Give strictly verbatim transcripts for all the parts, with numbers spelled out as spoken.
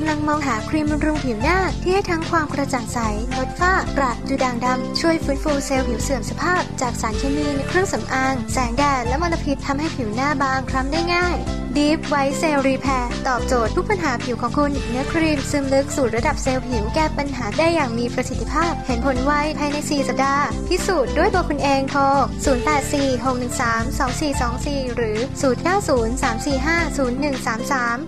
ำลังมองหาครีมบำรุงผิวหน้าที่ให้ทั้งความกระจ่างใสลดฝ้ากระดูด่างดำช่วยฟื้นฟูเซลล์ผิวเสื่อมสภาพจากสารเคมีในเครื่องสำอางแสงแดดและมลพิษทำให้ผิวหน้าบางคล้ำได้ง่าย Deep White Cell Repair ตอบโจทย์ทุกปัญหาผิวของคุณเนื้อครีมซึมลึกสู่ระดับเซลล์ผิวแก้ปัญหาได้อย่างมีประสิทธิภาพเห็นผลไวภายในสี่สัปดาห์พิสูจน์ด้วยตัวคุณเองโทรศูนย์ แปด สี่ หก หนึ่ง สาม สอง สี่ สอง สี่หรือศูนย์ เก้า ศูนย์ สาม สี่ ห้า ศูนย์ หนึ่ง สาม สาม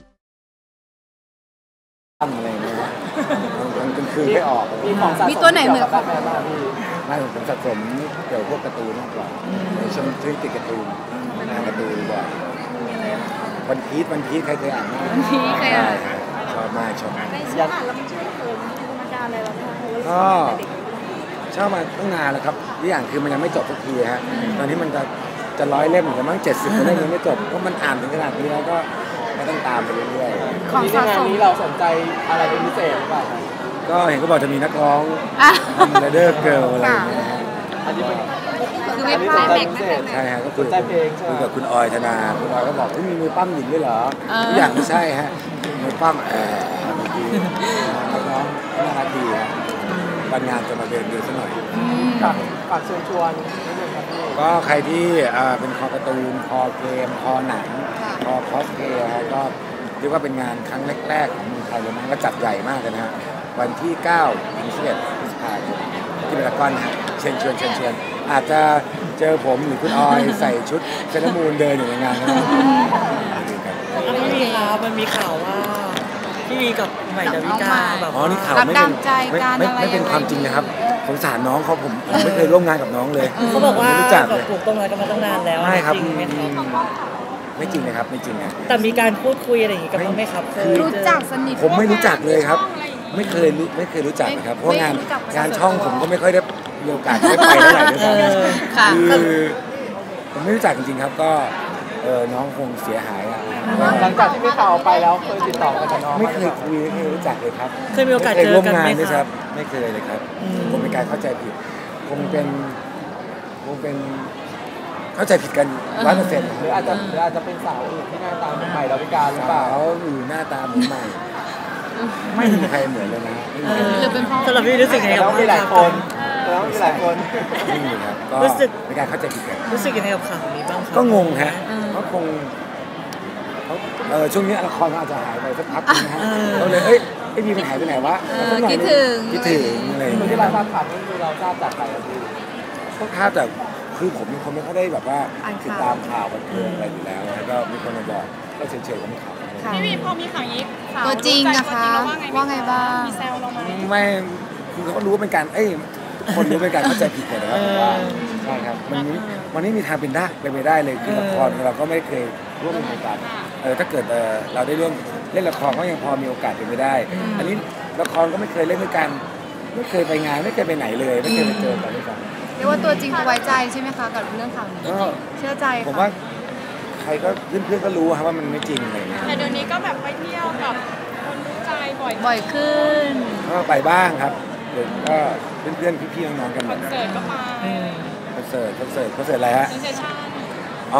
อะไรเงี้ยมันเป็นคืนไม่ออกมีของสะสมมีตัวไหนเหมือนกันบ้างพี่ไม่ผมสะสมเกี่ยวกับพวกการ์ตูนมากกว่าในช่วงที่ติดการ์ตูนงานการ์ตูนบ่อยวันพีชวันพีชใครเคยอ่านไหมวันพีชเคยอ่านชอบมากชอบอยากอ่านแล้วมันช่วยเติมจินตนาการอะไรเราไหมก็ชอบมาตั้งนานแล้วครับที่อย่างคือมันยังไม่จบสักทีฮะตอนนี้มันจะจะร้อยเล่มหรือมั้งเจ็ดสิบเล่มยังไม่จบเพราะมันอ่านถึงขนาดนี้แล้วก็ไม่ต้องตามไปเรื่อยๆของสะสมนี้เราสนใจอะไรเป็นพิเศษหรือเปล่าก็เห็นก็บอกจะมีนักร้องเลเดอร์เกิร์ลอะไรอย่างเงี้ยอันนี้เป็นคือไม่พลาดเด็กนะใช่ฮะก็คุยกับคุณออยธนาคุณออยก็บอกว่ามีมือปั้มหญิงด้วยเหรอทุกอย่างไม่ใช่ฮะมือปั้มแอร์บางทีนักร้องน่ารักดีฮะบรรยายจะมาเดินดูสักหน่อยฝากฝากเชิญชวนนิดนึงครับพี่ก็ใครที่เป็นคอการ์ตูนคอเกมคอหนังคอคอสเพลย์ก็เรียกว่าเป็นงานครั้งแรกๆของเมืองไทยเลยนะก็จัดใหญ่มากเลยนะฮะวันที่เก้าถึงสิบเอ็ดพฤษภาคมที่เมกากอนฮะเชิญชวนเชิญชวนอาจจะเจอผมหรือคุณออยใส่ชุดเซเลมูนเดินอยู่ในงานนะพี่วีครับมันมีข่าวว่าพี่วีกับใหม่ดาวิกาแบบอ๋อนี่ข่าวไม่เป็นไม่ไม่เป็นความจริงนะครับสงสารน้องเขาผมผมไม่เคยร่วมงานกับน้องเลยเขาบอกว่าแบบปลูกต้นไม้กันมาตั้งนานแล้วไม่ครับจริงไหมครับไม่จริงนะครับไม่จริงนะแต่มีการพูดคุยอะไรอย่างงี้กันบ้างไหมครับรู้จักสนิทผมไม่รู้จักเลยครับไม่เคยรู้ไม่เคยรู้จักนะครับเพราะงานงานช่องผมก็ไม่ค่อยได้มีโอกาสได้ไปเท่าไหร่ด้วยซ้ำคือผมไม่รู้จักจริงๆครับก็เออน้องคงเสียหายอ่ะหลังจากที่พี่ข่าวไปแล้วเคยติดต่อกับน้องไม่เคยคุยไม่เคยรู้จักเลยครับเคยมีโอกาสเจอกันไหมครับไม่เคยเลยครับคงเป็นการเข้าใจผิดคงเป็นคงเป็นเข้าใจผิดกันร้อยเปอร์เซ็นต์หรืออาจจะหรืออาจจะเป็นสาวอื่นที่หน้าตาเหมือนใหม่ดาวิกาหรือเปล่าเขาอยู่หน้าตาเหมือนใหม่ไม่มีใครเหมือนเลยนะหรือเป็นเพราะสำหรับพี่รู้สึกยังไงกับมีหลายคนแล้วมีหลายคนนี่ครับก็เป็นการเข้าใจผิดกันรู้สึกยังไงกับข่าวนี้บ้างครับก็งงฮะเขาคงเขาเออช่วงนี้ละครอาจจะหายไปสักพักนึงนะฮะเราเลยเอ้ยไอ้บีมันหายไปไหนวะคิดถึงคิดถึงอะไรคนที่เราทราบข่าวนี่คือเราทราบจากใครครับพี่ก็ทราบจากคือผมเป็นคนไม่ค่อยได้แบบว่าติดตามข่าวบันเทิงอะไรอยู่แล้วแล้วก็มีคนมาบอกก็เฉยๆก็ไม่ข่าวพี่วีพอมีข่าวนี้ตัวจริงนะคะว่าไงบ้างมีแซวเราไหมไม่คือเขารู้ว่าเป็นการเอ้ยคนรู้เป็นการเข้าใจผิดกันนะครับว่าใช่ครับมันนี้วันนี้มีทางเป็นได้เป็นไปได้เลยคือละครเราก็ไม่เคยร่วมในการเออถ้าเกิดเออเราได้ร่วมเล่นละครก็ยังพอมีโอกาสเป็นไปได้อันนี้ละครก็ไม่เคยเล่นด้วยกันไม่เคยไปงานไม่เคยไปไหนเลยไม่เคยไปเจอกันด้วยกันเรียกว่าตัวจริงไว้ใจใช่ไหมคะกับเรื่องข่าวนี้เชื่อใจผมว่าใครก็เพื่อนๆก็รู้ครับว่ามันไม่จริงอะไรเงี้ยแต่เดี๋ยวนี้ก็แบบไปเที่ยวกับคนรู้ใจบ่อยบ่อยขึ้นก็ไปบ้างครับเดี๋ยวก็เพื่อนๆพี่ๆน้องๆกันหมดคอนเสิร์ตก็ไปคอนเสิร์ตคอนเสิร์ตคอนเสิร์ตอะไรฮะเซนเซชั่นอ๋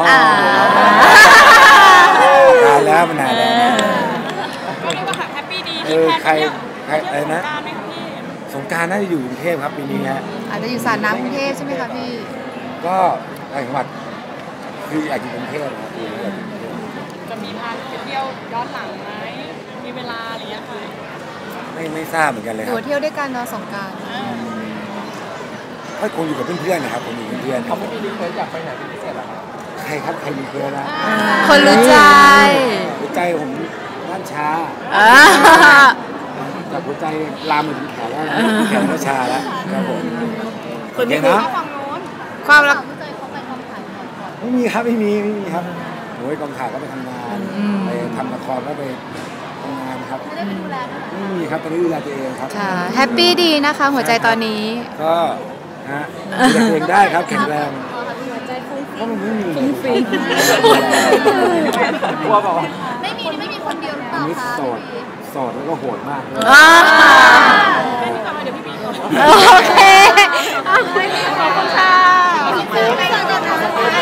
อนานแล้วมันนานแล้วก็เรียกว่าแฮปปี้ดีเออใครใครอะไรนะสงกรานต์น่าจะอยู่กรุงเทพครับปีนี้ฮะอาจจะอยู่สระน้ำกรุงเทพใช่ไหมคะพี่ก็ต่างจังหวัดคืออยากอยู่กรุงเทพครับจะมีพาไปเที่ยวย้อนหลังไหมมีเวลาหรือยังไงไม่ไม่ทราบเหมือนกันเลยครับเที่ยวด้วยกันเนาะสงกรานต์ก็คงอยู่กับเพื่อนๆนะครับผมอยู่กับเพื่อนเขาไม่มีรีเควสอยากไปไหนเป็นพิเศษหรอครับใครครับใครรีเควสนะคนรู้ใจรู้ใจผมด้านช้าจากหัวใจลามถึงแขนแล้วแขนก็ชาแล้วครับผมคนนี้นะความรักไม่มีครับไม่มีไม่มีครับโอ้ยกองถ่ายก็ไปทำงานไปทำละครก็ไปทำงานครับไม่ได้ไปดูแลไม่มีครับตอนนี้ดูแลตัวเองครับค่ะแฮปปี้ดีนะคะหัวใจตอนนี้ก็ฮะดูแลตัวเองได้ครับแข็งแรงก็มันไม่มีฟุ้งฟิ้งกลัวเปล่าไม่มีไม่มีคนเดียวหรือเปล่าคะโสดโสดแล้วก็โหดมากเลยโอเคขอบคุณค่ะ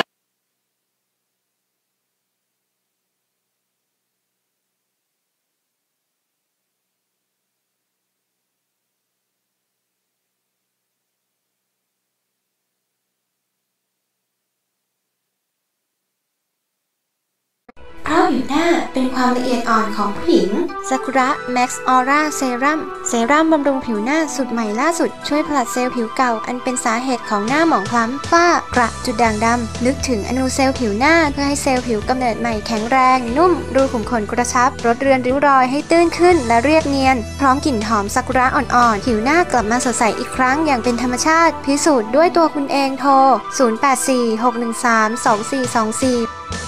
ผิวหน้าเป็นความละเอียดอ่อนของผู้หญิงซากุระแม็กซ์ออร่าเซรั่มเซรั่มบำรุงผิวหน้าสูตรใหม่ล่าสุดช่วยผลัดเซลล์ผิวเก่าอันเป็นสาเหตุของหน้าหมองคล้ำฝ้ากระจุดด่างดำนึกถึงอนูเซลล์ผิวหน้าเพื่อให้เซลล์ผิวกำเนิดใหม่แข็งแรงนุ่มรูขุมขนกระชับลดเรือนริ้วรอยให้ตื้นขึ้นและเรียบเนียนพร้อมกลิ่นหอมซากุระอ่อนๆผิวหน้ากลับมาสดใสอีกครั้งอย่างเป็นธรรมชาติพิสูจน์ด้วยตัวคุณเองโทรศูนย์ แปด สี่ หก หนึ่ง สาม สอง สี่ สอง สี่